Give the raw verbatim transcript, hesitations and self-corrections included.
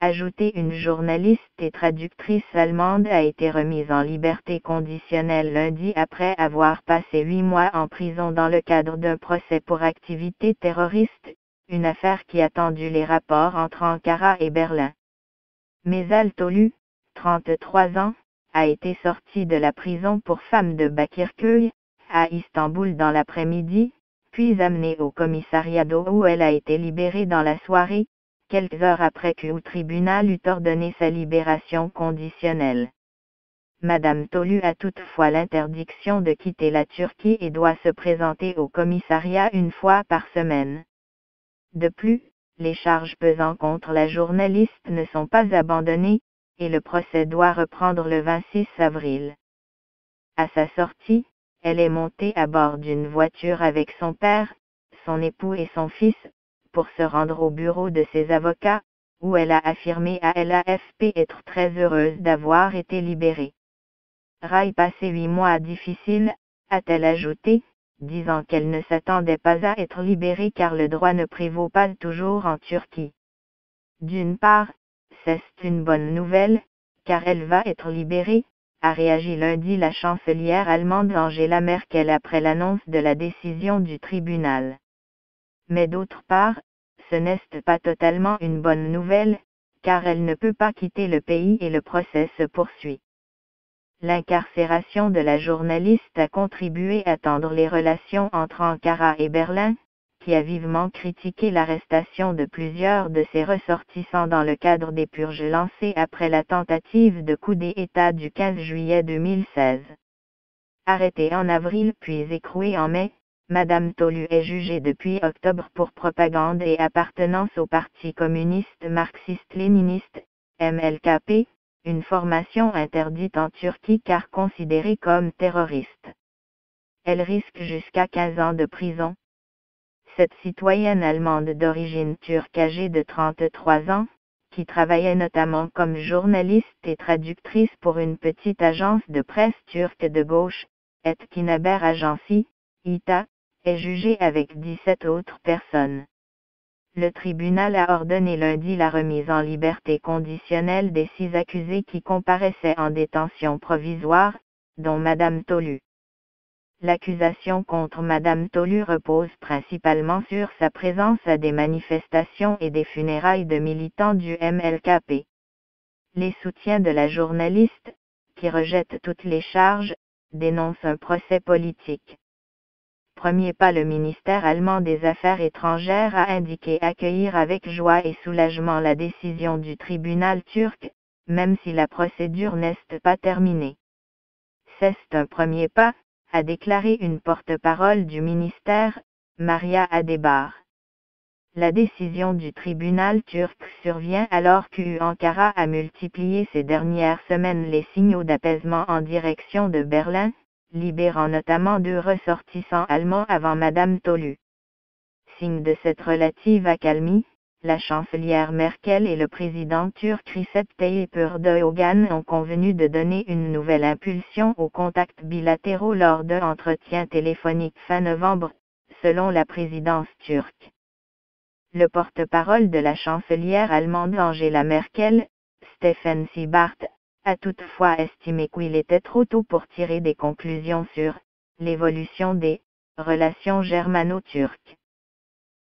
ajouté une journaliste et traductrice allemande a été remise en liberté conditionnelle lundi après avoir passé huit mois en prison dans le cadre d'un procès pour activité terroriste, une affaire qui a tendu les rapports entre Ankara et Berlin. Mesal Tolu, trente-trois ans, a été sortie de la prison pour femmes de Bakırköy, à Istanbul dans l'après-midi, puis amenée au commissariat d'eau où elle a été libérée dans la soirée, quelques heures après que le tribunal eut ordonné sa libération conditionnelle. Madame Tolu a toutefois l'interdiction de quitter la Turquie et doit se présenter au commissariat une fois par semaine. De plus, les charges pesant contre la journaliste ne sont pas abandonnées, et le procès doit reprendre le vingt-six avril. À sa sortie, elle est montée à bord d'une voiture avec son père, son époux et son fils, pour se rendre au bureau de ses avocats, où elle a affirmé à l'A F P être très heureuse d'avoir été libérée. Rai passé huit mois difficiles, a-t-elle ajouté, disant qu'elle ne s'attendait pas à être libérée car le droit ne prévaut pas toujours en Turquie. D'une part, c'est une bonne nouvelle, car elle va être libérée, a réagi lundi la chancelière allemande Angela Merkel après l'annonce de la décision du tribunal. Mais d'autre part, ce n'est pas totalement une bonne nouvelle, car elle ne peut pas quitter le pays et le procès se poursuit. L'incarcération de la journaliste a contribué à tendre les relations entre Ankara et Berlin, qui a vivement critiqué l'arrestation de plusieurs de ses ressortissants dans le cadre des purges lancées après la tentative de coup d'État du quinze juillet deux mille seize. Arrêtée en avril puis écrouée en mai, Madame Tolu est jugée depuis octobre pour propagande et appartenance au Parti communiste marxiste-léniniste, M L K P, une formation interdite en Turquie car considérée comme terroriste. Elle risque jusqu'à quinze ans de prison. Cette citoyenne allemande d'origine turque âgée de trente-trois ans, qui travaillait notamment comme journaliste et traductrice pour une petite agence de presse turque de gauche, Etkin Haber Ajansi, I T A, est jugée avec dix-sept autres personnes. Le tribunal a ordonné lundi la remise en liberté conditionnelle des six accusés qui comparaissaient en détention provisoire, dont Madame Tolu. L'accusation contre Madame Tolu repose principalement sur sa présence à des manifestations et des funérailles de militants du M L K P. Les soutiens de la journaliste, qui rejette toutes les charges, dénoncent un procès politique. Premier pas, le ministère allemand des Affaires étrangères a indiqué accueillir avec joie et soulagement la décision du tribunal turc, même si la procédure n'est pas terminée. C'est un premier pas, a déclaré une porte-parole du ministère, Maria Adebar. La décision du tribunal turc survient alors que Ankara a multiplié ces dernières semaines les signaux d'apaisement en direction de Berlin, libérant notamment deux ressortissants allemands avant Madame Tolu. Signe de cette relative accalmie, la chancelière Merkel et le président turc Recep Tayyip Erdogan ont convenu de donner une nouvelle impulsion aux contacts bilatéraux lors d'un entretien téléphonique fin novembre, selon la présidence turque. Le porte-parole de la chancelière allemande Angela Merkel, Steffen Seibert, a toutefois estimé qu'il était trop tôt pour tirer des conclusions sur l'évolution des relations germano-turques.